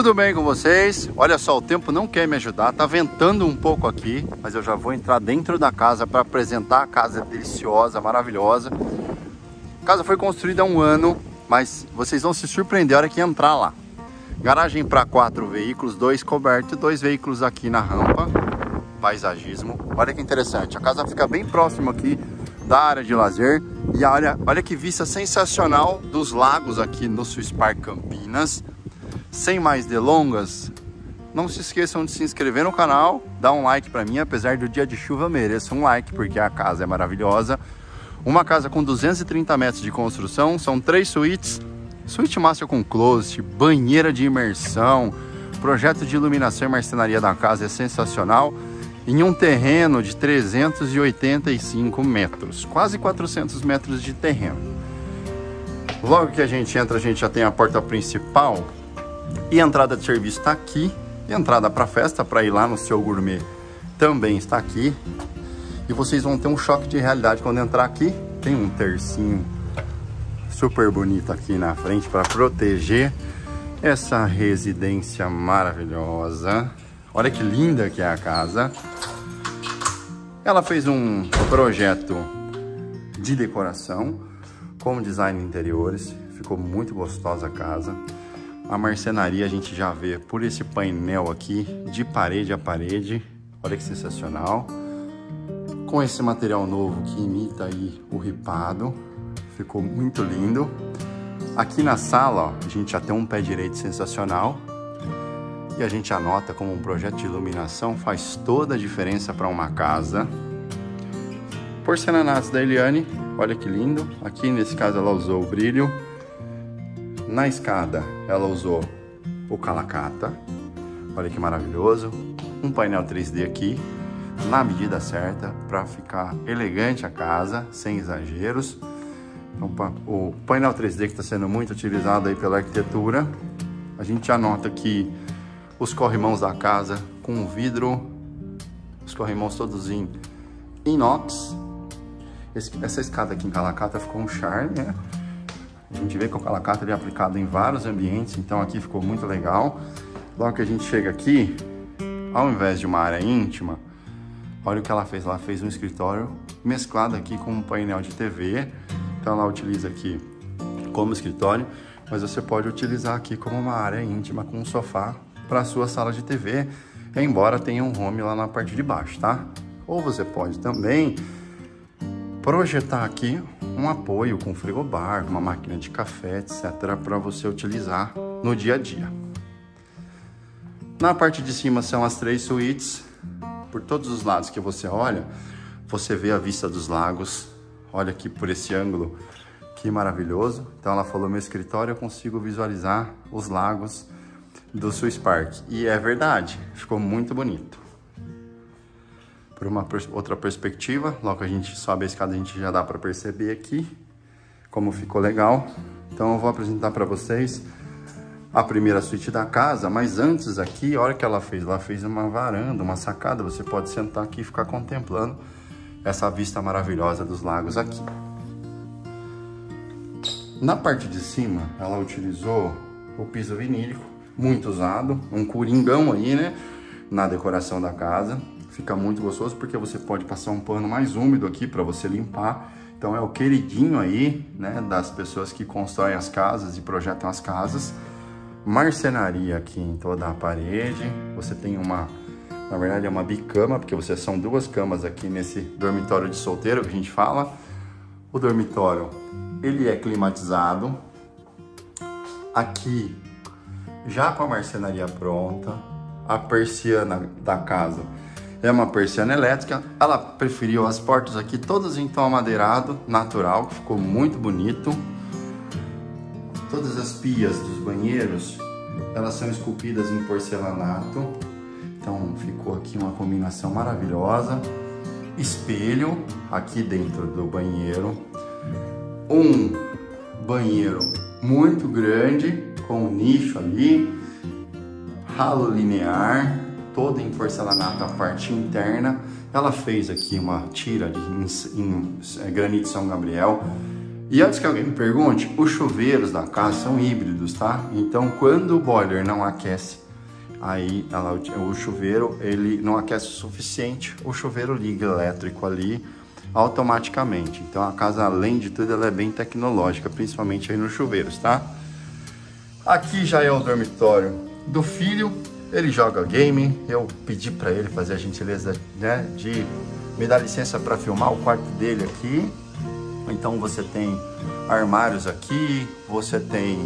Tudo bem com vocês? Olha só, o tempo não quer me ajudar, tá ventando um pouco aqui, mas eu já vou entrar dentro da casa para apresentar a casa deliciosa, maravilhosa. A casa foi construída há um ano, mas vocês vão se surpreender a hora que entrar lá. Garagem para 4 veículos, 2 cobertos, 2 veículos aqui na rampa. Paisagismo. Olha que interessante, a casa fica bem próxima aqui da área de lazer. E olha que vista sensacional dos lagos aqui no Swiss Park Campinas. Sem mais delongas, não se esqueçam de se inscrever no canal, dar um like para mim, apesar do dia de chuva mereça um like, porque a casa é maravilhosa. Uma casa com 230 metros de construção, são 3 suítes, suíte master com closet, banheira de imersão, projeto de iluminação e marcenaria da casa é sensacional, em um terreno de 385 metros, quase 400 metros de terreno. Logo que a gente entra, a gente já tem a porta principal. E a entrada de serviço está aqui. E a entrada para festa, para ir lá no seu gourmet, também está aqui. E vocês vão ter um choque de realidade quando entrar aqui. Tem um tercinho super bonito aqui na frente para proteger essa residência maravilhosa. Olha que linda que é a casa. Ela fez um projeto de decoração com design de interiores. Ficou muito gostosa a casa. A marcenaria a gente já vê por esse painel aqui, de parede a parede. Olha que sensacional. Com esse material novo que imita aí o ripado. Ficou muito lindo. Aqui na sala, ó, a gente já tem um pé direito sensacional. E a gente anota como um projeto de iluminação faz toda a diferença para uma casa. Porcelanatos da Eliane. Olha que lindo. Aqui nesse caso ela usou o brilho. Na escada, ela usou o calacata. Olha que maravilhoso. Um painel 3D aqui, na medida certa, para ficar elegante a casa, sem exageros. Então, o painel 3D que está sendo muito utilizado aí pela arquitetura. A gente anota aqui os corrimãos da casa com vidro. Os corrimãos todos em inox. Essa escada aqui em calacata ficou um charme, né? A gente vê que o calacata é aplicado em vários ambientes, então aqui ficou muito legal. Logo que a gente chega aqui, ao invés de uma área íntima, olha o que ela fez. Ela fez um escritório mesclado aqui com um painel de TV. Então ela utiliza aqui como escritório, mas você pode utilizar aqui como uma área íntima com um sofá para a sua sala de TV, embora tenha um home lá na parte de baixo, tá? Ou você pode também projetar aqui um apoio com frigobar, uma máquina de café, etc, para você utilizar no dia a dia. Na parte de cima são as 3 suítes. Por todos os lados que você olha, você vê a vista dos lagos. Olha aqui por esse ângulo, que maravilhoso. Então ela falou, meu escritório eu consigo visualizar os lagos do Swiss Park. E é verdade, ficou muito bonito. Por uma outra perspectiva, logo que a gente sobe a escada, a gente já dá para perceber aqui como ficou legal. Então eu vou apresentar para vocês a primeira suíte da casa, mas antes aqui, olha o que ela fez uma varanda, uma sacada, você pode sentar aqui e ficar contemplando essa vista maravilhosa dos lagos aqui. Na parte de cima, ela utilizou o piso vinílico, muito usado, um coringão aí, né, na decoração da casa. Fica muito gostoso porque você pode passar um pano mais úmido aqui para você limpar. Então é o queridinho aí, né, das pessoas que constroem as casas e projetam as casas. Marcenaria aqui em toda a parede. Você tem na verdade é uma bicama, porque são 2 camas aqui nesse dormitório de solteiro que a gente fala. O dormitório, ele é climatizado. Aqui, já com a marcenaria pronta, a persiana da casa é uma persiana elétrica. Ela preferiu as portas aqui todas em tom amadeirado, natural, que ficou muito bonito. Todas as pias dos banheiros, elas são esculpidas em porcelanato. Então ficou aqui uma combinação maravilhosa. Espelho aqui dentro do banheiro. Um banheiro muito grande, com um nicho ali. Ralo linear. Toda em porcelanato a parte interna. Ela fez aqui uma tira em granito São Gabriel E antes que alguém me pergunte, os chuveiros da casa são híbridos, tá? Então, quando o boiler não aquece, aí o chuveiro ele não aquece o suficiente, o chuveiro liga elétrico ali automaticamente. Então, a casa, além de tudo, ela é bem tecnológica, principalmente aí nos chuveiros, tá? Aqui já é o dormitório do filho. Ele joga game. Eu pedi para ele fazer a gentileza, né, de me dar licença para filmar o quarto dele aqui. Então você tem armários aqui, você tem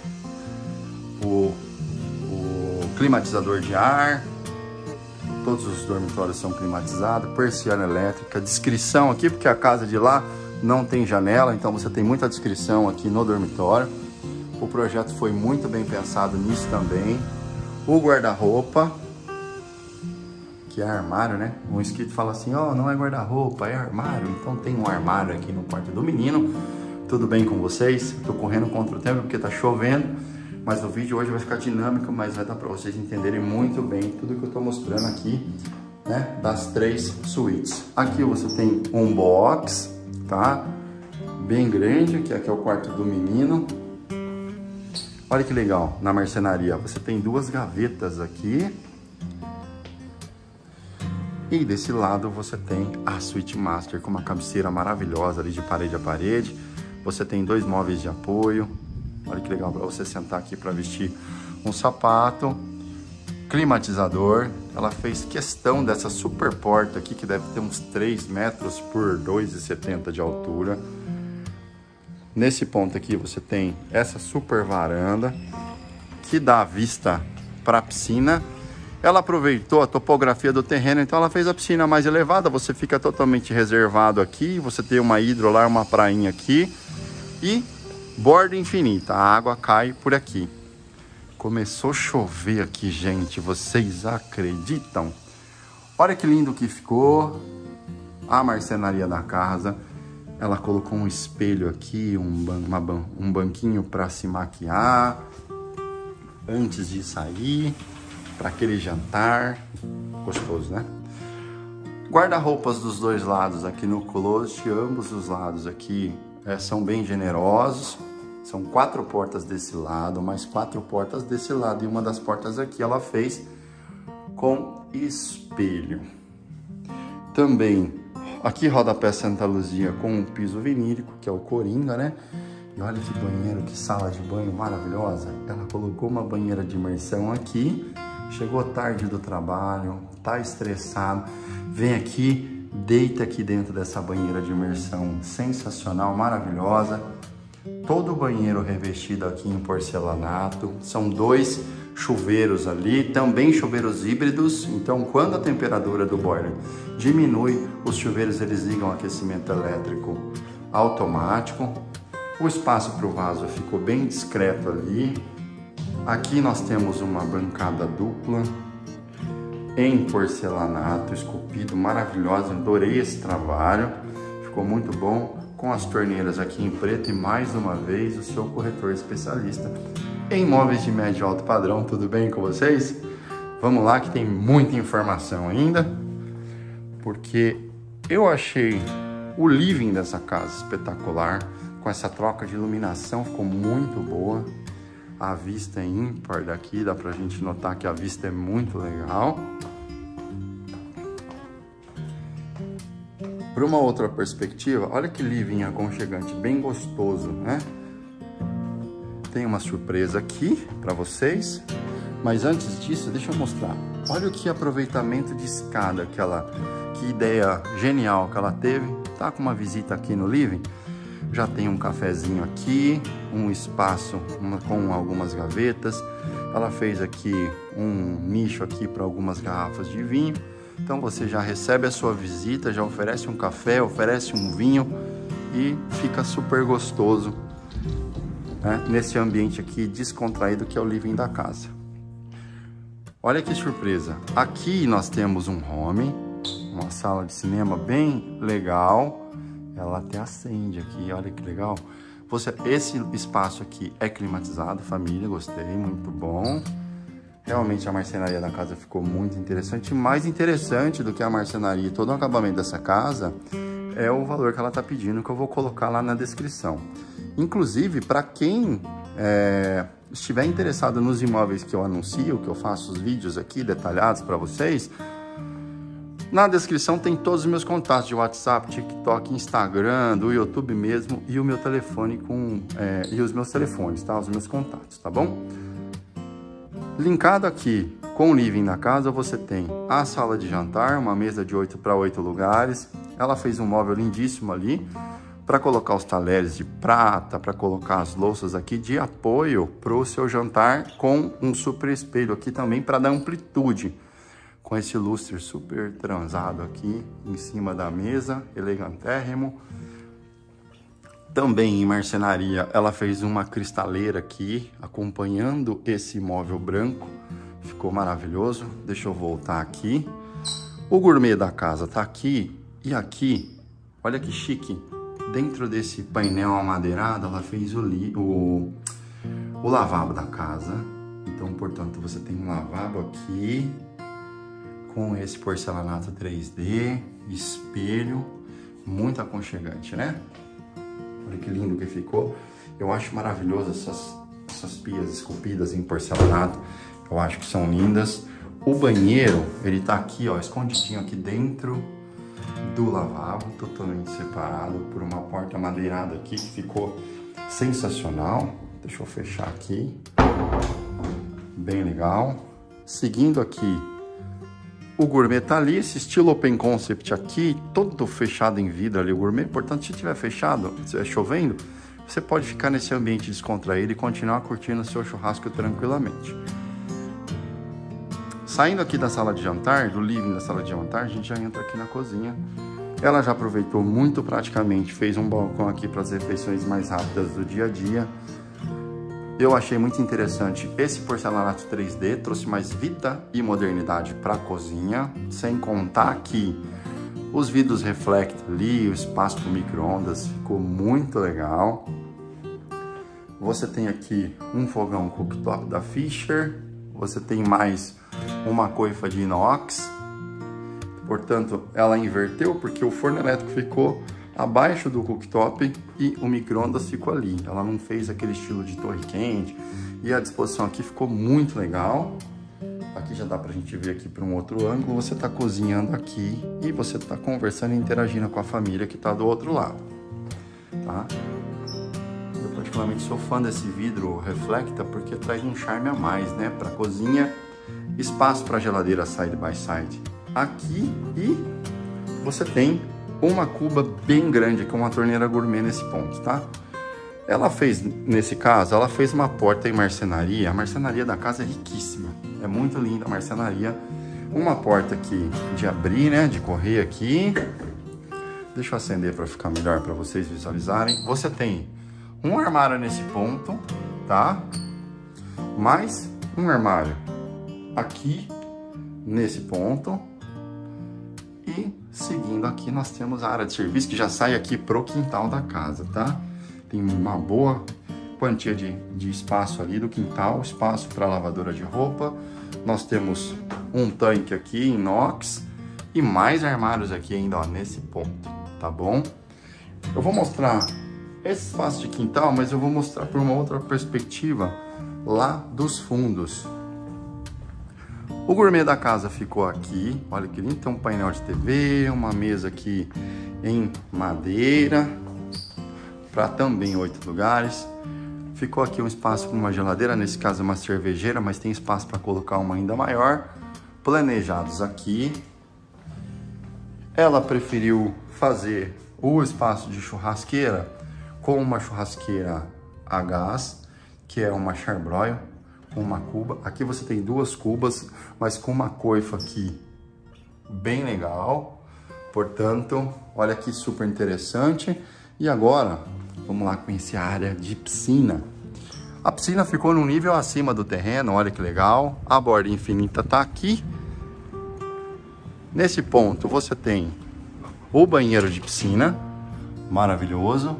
o climatizador de ar, todos os dormitórios são climatizados, persiana elétrica, descrição aqui, porque a casa de lá não tem janela, então você tem muita descrição aqui no dormitório. O projeto foi muito bem pensado nisso também. O guarda-roupa, que é armário, né? Um inscrito fala assim, ó, não é guarda-roupa, é armário. Então tem um armário aqui no quarto do menino. Tudo bem com vocês? Tô correndo contra o tempo porque tá chovendo, mas o vídeo hoje vai ficar dinâmico, mas vai dar para vocês entenderem muito bem tudo que eu tô mostrando aqui, né? Das 3 suítes. Aqui você tem um box, tá? Bem grande, que aqui é o quarto do menino. Olha que legal, na marcenaria você tem 2 gavetas aqui. E desse lado você tem a suíte master com uma cabeceira maravilhosa ali de parede a parede. Você tem 2 móveis de apoio. Olha que legal para você sentar aqui para vestir um sapato. Climatizador. Ela fez questão dessa super porta aqui, que deve ter uns 3 metros por 2,70 de altura. Nesse ponto aqui você tem essa super varanda que dá vista para a piscina. Ela aproveitou a topografia do terreno, então ela fez a piscina mais elevada, você fica totalmente reservado aqui, você tem uma hidro lá, uma prainha aqui e borda infinita, a água cai por aqui. Começou a chover aqui, gente, vocês acreditam? Olha que lindo que ficou a marcenaria da casa. Ela colocou um espelho aqui, um banquinho para se maquiar antes de sair para aquele jantar gostoso, né? Guarda-roupas dos 2 lados aqui no closet, ambos os lados aqui são bem generosos. São 4 portas desse lado, mais 4 portas desse lado, e uma das portas aqui ela fez com espelho. Também aqui rodapé Santa Luzia com um piso vinílico, que é o Coringa, né? E olha que banheiro, que sala de banho maravilhosa. Ela colocou uma banheira de imersão aqui. Chegou tarde do trabalho, tá estressado, vem aqui, deita aqui dentro dessa banheira de imersão sensacional, maravilhosa. Todo o banheiro revestido aqui em porcelanato. São 2 chuveiros ali, também chuveiros híbridos. Então, quando a temperatura do boiler diminui, os chuveiros eles ligam aquecimento elétrico automático. O espaço para o vaso ficou bem discreto ali. Aqui nós temos uma bancada dupla em porcelanato esculpido, maravilhosa, adorei esse trabalho, ficou muito bom, com as torneiras aqui em preto e mais uma vez o seu corretor especialista em móveis de médio e alto padrão. Tudo bem com vocês? Vamos lá que tem muita informação ainda, porque eu achei o living dessa casa espetacular, com essa troca de iluminação, ficou muito boa. A vista é ímpar daqui, dá pra gente notar que a vista é muito legal. Por uma outra perspectiva, olha que living aconchegante, bem gostoso, né? Tem uma surpresa aqui pra vocês, mas antes disso, deixa eu mostrar. Olha que aproveitamento de escada que ideia genial que ela teve. Tá com uma visita aqui no living. Já tem um cafezinho aqui, um espaço com algumas gavetas. Ela fez aqui um nicho aqui para algumas garrafas de vinho. Então você já recebe a sua visita, já oferece um café, oferece um vinho e fica super gostoso, né? Nesse ambiente aqui descontraído que é o living da casa. Olha que surpresa! Aqui nós temos um home, uma sala de cinema bem legal. Ela até acende aqui, olha que legal. Esse espaço aqui é climatizado, família, gostei, muito bom. Realmente a marcenaria da casa ficou muito interessante. Mais interessante do que a marcenaria e todo o acabamento dessa casa é o valor que ela tá pedindo, que eu vou colocar lá na descrição. Inclusive, para quem estiver interessado nos imóveis que eu anuncio, que eu faço os vídeos aqui detalhados para vocês, na descrição tem todos os meus contatos de WhatsApp, TikTok, Instagram, do YouTube mesmo, e o meu telefone e os meus telefones, tá? Os meus contatos, tá bom? Linkado aqui com o living da casa, você tem a sala de jantar, uma mesa de 8 para 8 lugares. Ela fez um móvel lindíssimo ali para colocar os talheres de prata, para colocar as louças aqui de apoio para o seu jantar, com um super espelho aqui também para dar amplitude, com esse lustre super transado aqui em cima da mesa, elegantérrimo. Também em marcenaria, ela fez uma cristaleira aqui, acompanhando esse móvel branco. Ficou maravilhoso. Deixa eu voltar aqui. O gourmet da casa tá aqui e aqui. Olha que chique. Dentro desse painel amadeirado, ela fez o lavabo da casa. Então, portanto, você tem um lavabo aqui com esse porcelanato 3D, espelho, muito aconchegante, né? Olha que lindo que ficou. Eu acho maravilhoso essas pias esculpidas em porcelanato. Eu acho que são lindas. O banheiro, ele tá aqui, ó, escondidinho aqui dentro do lavabo, totalmente separado por uma porta madeirada aqui que ficou sensacional. Deixa eu fechar aqui. Bem legal. Seguindo aqui, o gourmet tá ali, esse estilo open concept aqui, todo fechado em vidro ali, o gourmet. Portanto, se tiver fechado, se estiver chovendo, você pode ficar nesse ambiente descontraído e continuar curtindo o seu churrasco tranquilamente. Saindo aqui da sala de jantar, do living da sala de jantar, a gente já entra aqui na cozinha. Ela já aproveitou muito praticamente, fez um balcão aqui para as refeições mais rápidas do dia a dia. Eu achei muito interessante esse porcelanato 3D, trouxe mais vida e modernidade para a cozinha, sem contar aqui os vidros reflect ali, o espaço para micro-ondas, ficou muito legal. Você tem aqui um fogão cooktop da Fisher, você tem mais uma coifa de inox, portanto ela inverteu porque o forno elétrico ficou abaixo do cooktop e o micro-ondas ficou ali. Ela não fez aquele estilo de torre quente e a disposição aqui ficou muito legal. Aqui já dá pra gente ver aqui para um outro ângulo. Você tá cozinhando aqui e você tá conversando e interagindo com a família que tá do outro lado, tá? Eu particularmente sou fã desse vidro reflecta porque traz um charme a mais, né? Pra cozinha, espaço para geladeira side by side aqui e você tem uma cuba bem grande, com uma torneira gourmet nesse ponto, tá? Ela fez, nesse caso, ela fez uma porta em marcenaria. A marcenaria da casa é riquíssima, é muito linda a marcenaria. Uma porta aqui de abrir, né, de correr aqui. Deixa eu acender para ficar melhor para vocês visualizarem. Você tem um armário nesse ponto, tá? Mais um armário aqui nesse ponto. E seguindo aqui nós temos a área de serviço que já sai aqui pro quintal da casa, tá? Tem uma boa quantia de espaço ali do quintal, espaço para lavadora de roupa. Nós temos um tanque aqui inox e mais armários aqui ainda, ó, nesse ponto, tá bom? Eu vou mostrar esse espaço de quintal, mas eu vou mostrar por uma outra perspectiva lá dos fundos. O gourmet da casa ficou aqui, olha que lindo, tem um painel de TV, uma mesa aqui em madeira, para também 8 lugares. Ficou aqui um espaço para uma geladeira, nesse caso uma cervejeira, mas tem espaço para colocar uma ainda maior. Planejados aqui. Ela preferiu fazer o espaço de churrasqueira com uma churrasqueira a gás, que é uma Charbroil, com uma cuba. Aqui você tem duas cubas, mas com uma coifa aqui bem legal. Portanto, olha que super interessante. E agora, vamos lá conhecer a área de piscina. A piscina ficou num nível acima do terreno, olha que legal. A borda infinita tá aqui. Nesse ponto você tem o banheiro de piscina, maravilhoso.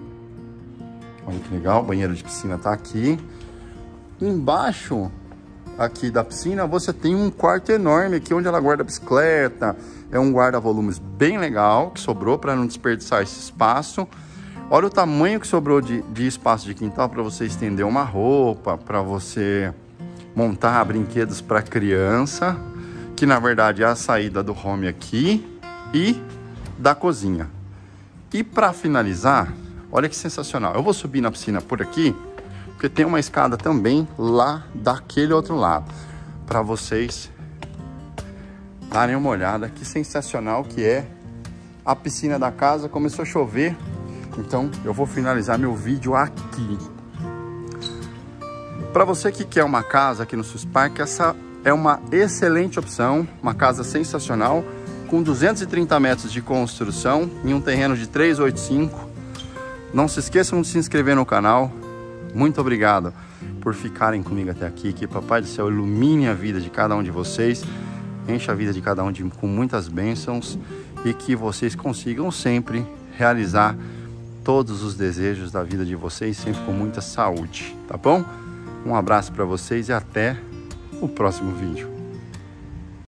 Olha que legal, o banheiro de piscina tá aqui. Embaixo aqui da piscina, você tem um quarto enorme aqui onde ela guarda a bicicleta. É um guarda-volumes bem legal, que sobrou para não desperdiçar esse espaço. Olha o tamanho que sobrou de espaço de quintal para você estender uma roupa, para você montar brinquedos para criança, que na verdade é a saída do home aqui e da cozinha. E para finalizar, olha que sensacional. Eu vou subir na piscina por aqui, porque tem uma escada também lá daquele outro lado, para vocês darem uma olhada. Que sensacional que é a piscina da casa. Começou a chover, então eu vou finalizar meu vídeo aqui. Para você que quer uma casa aqui no Swiss Park, essa é uma excelente opção, uma casa sensacional, com 230 metros de construção, em um terreno de 385. Não se esqueçam de se inscrever no canal. Muito obrigado por ficarem comigo até aqui. Que Papai do Céu ilumine a vida de cada um de vocês, encha a vida de cada um com muitas bênçãos e que vocês consigam sempre realizar todos os desejos da vida de vocês, sempre com muita saúde, tá bom? Um abraço para vocês e até o próximo vídeo.